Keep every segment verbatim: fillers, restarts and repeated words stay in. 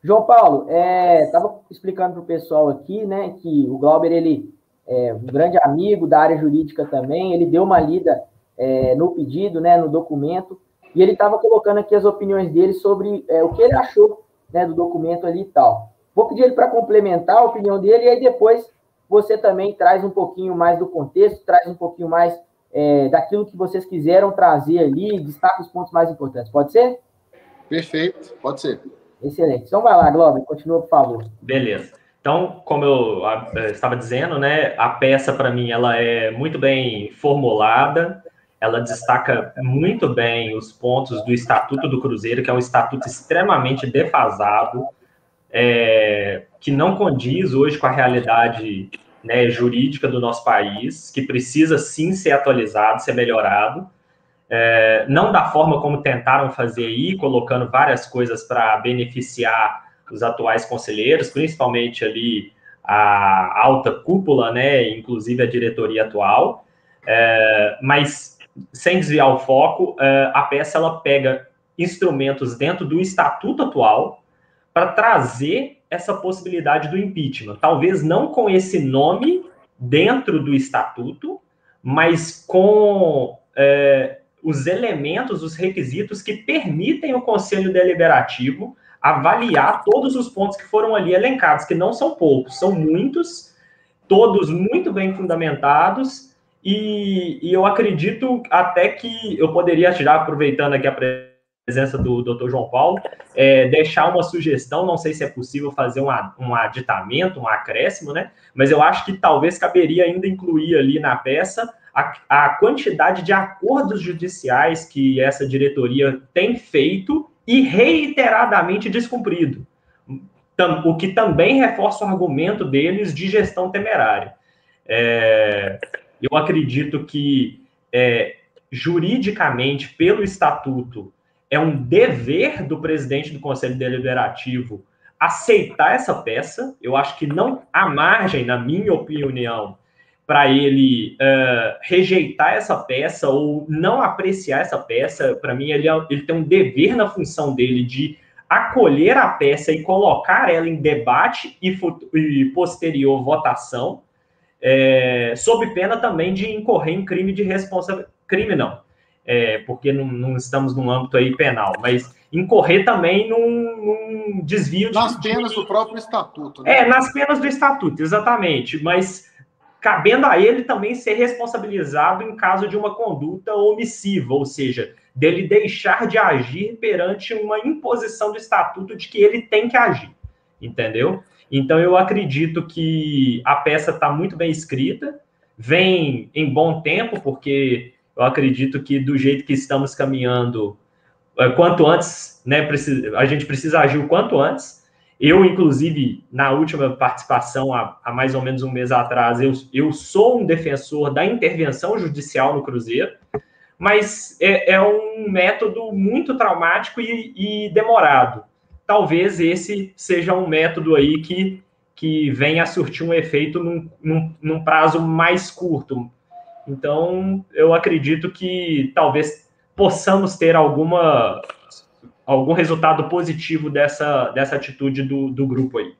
João Paulo, estava explicando para o pessoal aqui, né, que o Glauber, ele é um grande amigo da área jurídica também, ele deu uma lida é, no pedido, né, no documento, e ele estava colocando aqui as opiniões dele sobre é, o que ele achou, né, do documento ali e tal. Vou pedir ele para complementar a opinião dele, e aí depois você também traz um pouquinho mais do contexto, traz um pouquinho mais é, daquilo que vocês quiseram trazer ali, destaca os pontos mais importantes. Pode ser? Perfeito, pode ser. Excelente. Então vai lá, Glauber, continua, por favor. Beleza. Então, como eu estava dizendo, né, a peça, para mim, ela é muito bem formulada, ela destaca muito bem os pontos do Estatuto do Cruzeiro, que é um estatuto extremamente defasado, é, que não condiz hoje com a realidade, né, jurídica do nosso país, que precisa, sim, ser atualizado, ser melhorado. É, não da forma como tentaram fazer aí, colocando várias coisas para beneficiar os atuais conselheiros, principalmente ali a alta cúpula, né, inclusive a diretoria atual, é, mas sem desviar o foco, é, a peça ela pega instrumentos dentro do estatuto atual para trazer essa possibilidade do impeachment, talvez não com esse nome dentro do estatuto, mas com é, os elementos, os requisitos que permitem o Conselho Deliberativo avaliar todos os pontos que foram ali elencados, que não são poucos, são muitos, todos muito bem fundamentados, e, e eu acredito até que eu poderia, já aproveitando aqui a presença do doutor João Paulo, é, deixar uma sugestão, não sei se é possível fazer um, um aditamento, um acréscimo, né? Mas eu acho que talvez caberia ainda incluir ali na peça a, a quantidade de acordos judiciais que essa diretoria tem feito e reiteradamente descumprido, o que também reforça o argumento deles de gestão temerária. É, eu acredito que, é, juridicamente, pelo estatuto, é um dever do presidente do Conselho Deliberativo aceitar essa peça. Eu acho que não há margem, na minha opinião, para ele uh, rejeitar essa peça ou não apreciar essa peça. Para mim, ele, ele tem um dever na função dele de acolher a peça e colocar ela em debate e, e posterior votação, é, sob pena também de incorrer em crime de responsabilidade. Crime não, é, porque não, não estamos num âmbito aí penal, mas incorrer também num, num desvio... Nas de, penas de... do próprio estatuto, né? É, nas penas do estatuto, exatamente, mas cabendo a ele também ser responsabilizado em caso de uma conduta omissiva, ou seja, dele deixar de agir perante uma imposição do estatuto de que ele tem que agir, entendeu? Então, eu acredito que a peça está muito bem escrita, vem em bom tempo, porque eu acredito que do jeito que estamos caminhando, quanto antes, né, a gente precisa agir o quanto antes. Eu, inclusive, na última participação, há, há mais ou menos um mês atrás, eu, eu sou um defensor da intervenção judicial no Cruzeiro, mas é, é um método muito traumático e, e demorado. Talvez esse seja um método aí que, que venha a surtir um efeito num, num, num prazo mais curto. Então, eu acredito que talvez possamos ter alguma... algum resultado positivo dessa, dessa atitude do, do grupo aí.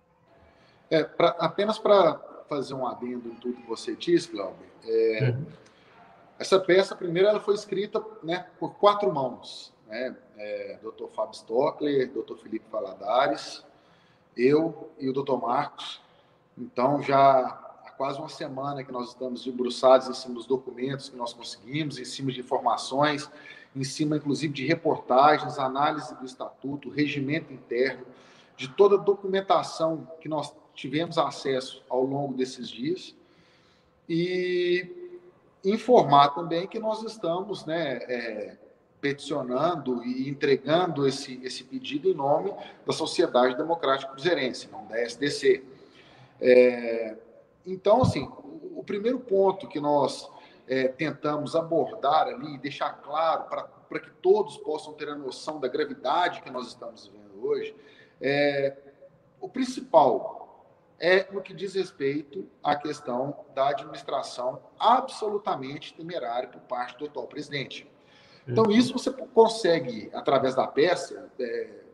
É, pra, apenas para fazer um adendo em tudo que você disse, Glauber, é, uhum. Essa peça, primeiro, ela foi escrita, né, por quatro mãos, né, é, doutor Fábio Stockler, doutor Felipe Valadares, eu e o doutor Marcos. Então, já há quase uma semana que nós estamos debruçados em cima dos documentos que nós conseguimos, em cima de informações, em cima, inclusive, de reportagens, análise do estatuto, regimento interno, de toda a documentação que nós tivemos acesso ao longo desses dias, e informar também que nós estamos, né, é, peticionando e entregando esse, esse pedido em nome da Sociedade Democrática Cruzeirense, não da S D C. É, então, assim, o, o primeiro ponto que nós É, tentamos abordar ali e deixar claro para que todos possam ter a noção da gravidade que nós estamos vivendo hoje, é, o principal é no que diz respeito à questão da administração absolutamente temerária por parte do atual presidente. Então, isso você consegue, através da peça, é,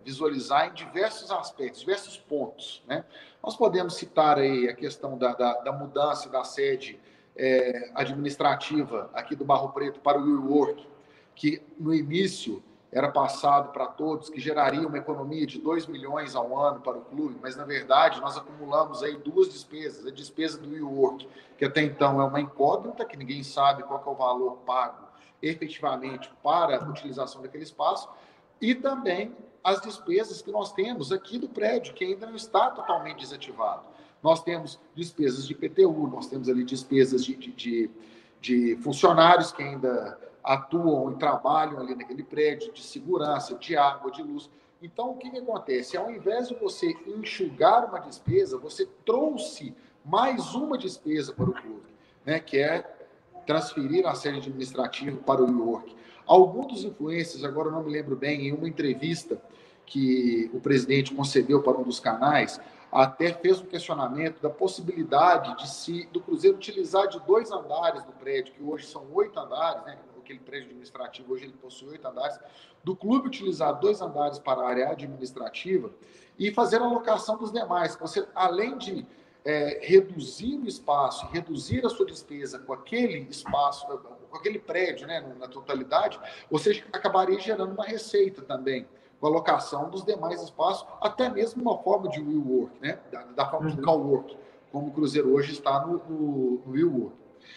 visualizar em diversos aspectos, diversos pontos, né? Nós podemos citar aí a questão da, da, da mudança da sede é, administrativa aqui do Barro Preto para o WeWork, que no início era passado para todos, que geraria uma economia de dois milhões ao ano para o clube, mas, na verdade, nós acumulamos aí duas despesas. A despesa do WeWork, que até então é uma incógnita, que ninguém sabe qual que é o valor pago efetivamente para a utilização daquele espaço, e também as despesas que nós temos aqui do prédio, que ainda não está totalmente desativado. Nós temos despesas de I P T U, nós temos ali despesas de, de, de, de funcionários que ainda atuam e trabalham ali naquele prédio, de segurança, de água, de luz. Então, o que, que acontece? Ao invés de você enxugar uma despesa, você trouxe mais uma despesa para o clube, né, que é transferir a sede administrativa para o WeWork. Alguns dos influencers, agora eu não me lembro bem, em uma entrevista que o presidente concedeu para um dos canais, até fez um questionamento da possibilidade de se, do Cruzeiro utilizar de dois andares do prédio, que hoje são oito andares, né? Aquele prédio administrativo hoje ele possui oito andares, do clube utilizar dois andares para a área administrativa e fazer a alocação dos demais. Você, além de é, reduzir o espaço, reduzir a sua despesa com aquele espaço, com aquele prédio, né, na totalidade, você acabaria gerando uma receita também, com a alocação dos demais espaços, até mesmo uma forma de WeWork, né, da, da forma de cowork, como o Cruzeiro hoje está no, no, no WeWork.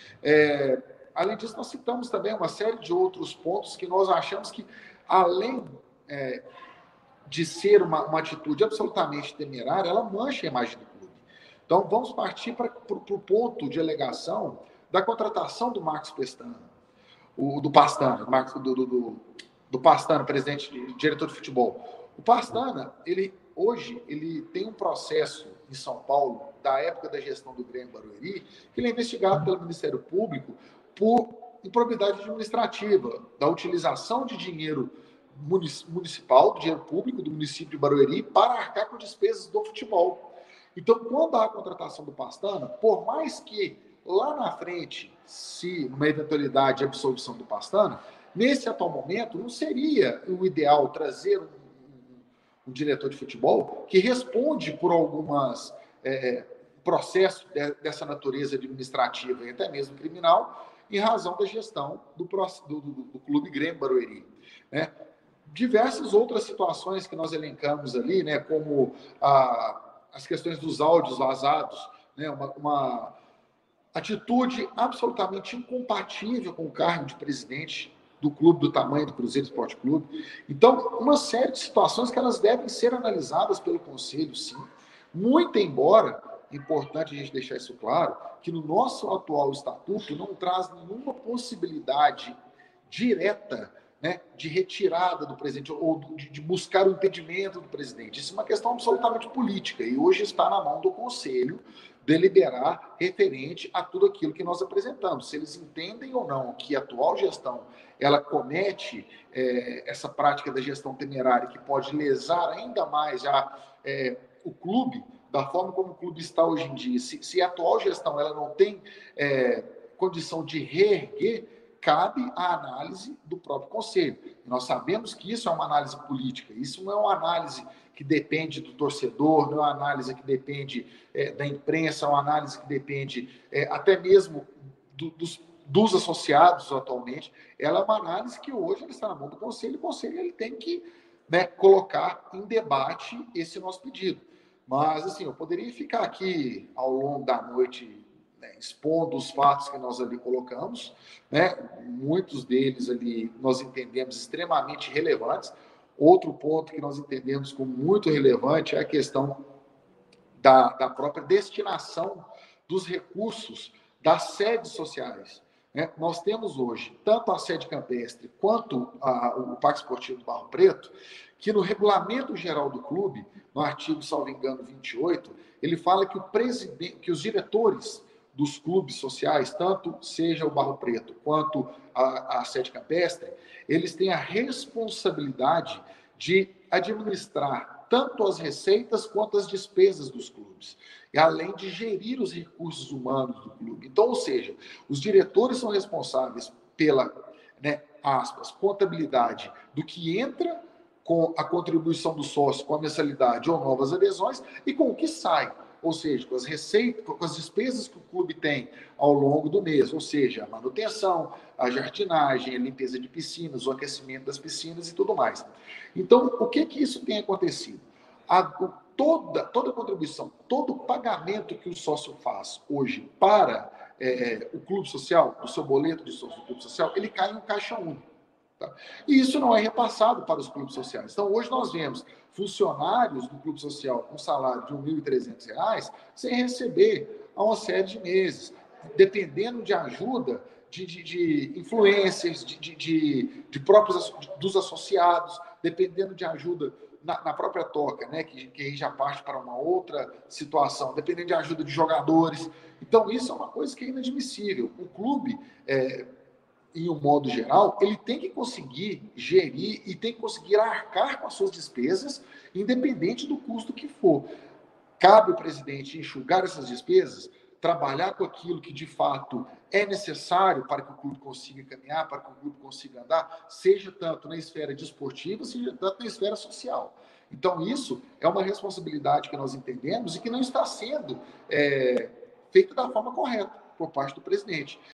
É, além disso, nós citamos também uma série de outros pontos que nós achamos que, além é, de ser uma, uma atitude absolutamente temerária, ela mancha a imagem do clube. Então, vamos partir para o ponto de alegação da contratação do Marcos Pestana, o, do Pastana, Marcos, do, do, do, do Pastana, presidente, diretor de futebol. O Pastana, ele, hoje, ele tem um processo em São Paulo, da época da gestão do Grêmio Barueri, que ele é investigado pelo Ministério Público por improbidade administrativa, da utilização de dinheiro municipal, do dinheiro público do município de Barueri, para arcar com despesas do futebol. Então, quando há a contratação do Pastana, por mais que lá na frente, se uma eventualidade de absolvição do Pastana, nesse atual momento, não seria o ideal trazer um, um diretor de futebol que responde por algumas é, processos de, dessa natureza administrativa e até mesmo criminal, em razão da gestão do, do, do, do Clube Grêmio Barueri, né? Diversas outras situações que nós elencamos ali, né, como a, as questões dos áudios vazados, né, uma, uma atitude absolutamente incompatível com o cargo de presidente do clube do tamanho do Cruzeiro Esporte Clube. Então, uma série de situações que elas devem ser analisadas pelo Conselho, sim. Muito embora, é importante a gente deixar isso claro, que no nosso atual estatuto não traz nenhuma possibilidade direta, né, de retirada do presidente ou de, de buscar o impedimento do presidente. Isso é uma questão absolutamente política e hoje está na mão do Conselho deliberar referente a tudo aquilo que nós apresentamos. Se eles entendem ou não que a atual gestão ela comete é, essa prática da gestão temerária que pode lesar ainda mais já, é, o clube, da forma como o clube está hoje em dia, se, se a atual gestão ela não tem é, condição de reerguer, cabe a análise do próprio Conselho. E nós sabemos que isso é uma análise política, isso não é uma análise que depende do torcedor, não é uma análise que depende é, da imprensa, é uma análise que depende é, até mesmo do, dos, dos associados atualmente. Ela é uma análise que hoje ele está na mão do Conselho, e o Conselho ele tem que, né, colocar em debate esse nosso pedido. Mas, assim, eu poderia ficar aqui ao longo da noite, né, expondo os fatos que nós ali colocamos, né? Muitos deles ali nós entendemos extremamente relevantes. Outro ponto que nós entendemos como muito relevante é a questão da, da própria destinação dos recursos das sedes sociais, né? Nós temos hoje tanto a sede campestre quanto a, o Parque Esportivo do Barro Preto, que no regulamento geral do clube, no artigo, salvo engano, vinte e oito, ele fala que, o presidente, que os diretores dos clubes sociais, tanto seja o Barro Preto quanto a, a sede campestre, eles têm a responsabilidade de administrar tanto as receitas quanto as despesas dos clubes, e além de gerir os recursos humanos do clube. Então, ou seja, os diretores são responsáveis pela, né, aspas, contabilidade do que entra com a contribuição do sócio, com a mensalidade ou novas adesões, e com o que sai, ou seja, com as receitas, com as despesas que o clube tem ao longo do mês, ou seja, a manutenção, a jardinagem, a limpeza de piscinas, o aquecimento das piscinas e tudo mais. Então, o que que isso tem acontecido? A, toda, toda contribuição, todo pagamento que o sócio faz hoje para é, o clube social, o seu boleto de sócio do clube social, ele cai em um caixa único. Tá? E isso não é repassado para os clubes sociais. Então, hoje nós vemos funcionários do clube social com salário de mil e trezentos reais sem receber há uma série de meses, dependendo de ajuda de, de, de influências, de, de, de, de próprios dos associados, dependendo de ajuda na, na própria toca, né, que, que aí já parte para uma outra situação, dependendo de ajuda de jogadores. Então, isso é uma coisa que é inadmissível. O clube, é, em um modo geral, ele tem que conseguir gerir e tem que conseguir arcar com as suas despesas, independente do custo que for. Cabe ao presidente enxugar essas despesas, trabalhar com aquilo que, de fato, é necessário para que o clube consiga caminhar, para que o clube consiga andar, seja tanto na esfera desportiva, seja tanto na esfera social. Então, isso é uma responsabilidade que nós entendemos e que não está sendo é, feita da forma correta por parte do presidente.